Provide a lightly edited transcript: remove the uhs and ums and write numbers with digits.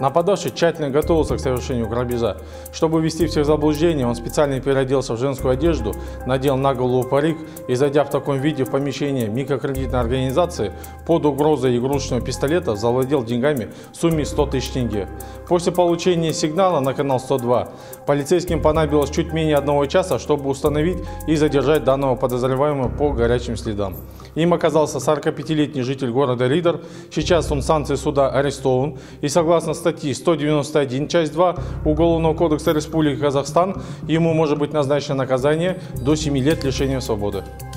Нападавший тщательно готовился к совершению грабежа. Чтобы ввести всех в заблуждение, он специально переоделся в женскую одежду, надел на голову парик и, зайдя в таком виде в помещение микрокредитной организации, под угрозой игрушечного пистолета завладел деньгами в сумме 100 тысяч тенге. После получения сигнала на канал 102 полицейским понадобилось чуть менее 1 часа, чтобы установить и задержать данного подозреваемого по горячим следам. Им оказался 45-летний житель города Риддер. Сейчас он санкцией суда арестован и согласно статьи 191, часть 2 Уголовного кодекса Республики Казахстан ему может быть назначено наказание до 7 лет лишения свободы.